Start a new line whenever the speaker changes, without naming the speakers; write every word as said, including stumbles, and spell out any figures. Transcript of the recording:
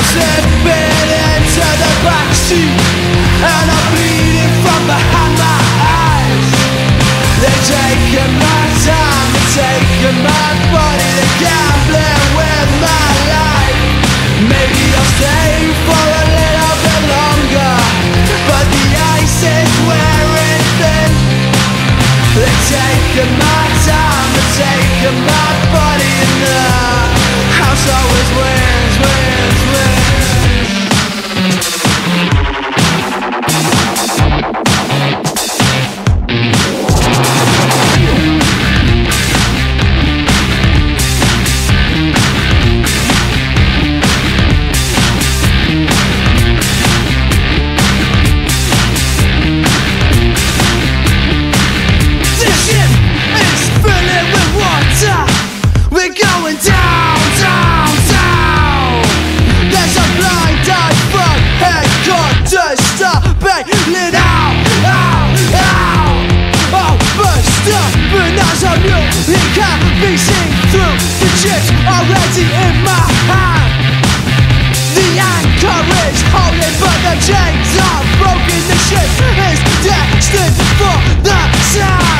slipping into the backseat, and I'm bleeding from behind my eyes. They're taking my time, they're taking my body, they're gambling with my life. Maybe I'll stay for a little bit longer, but the ice is wearing thin. They're taking my time, they're taking my body, and the house always wins, wins, wins. Already in my hand, the anchor is holding, but the chains are broken. The ship is destined for the sand.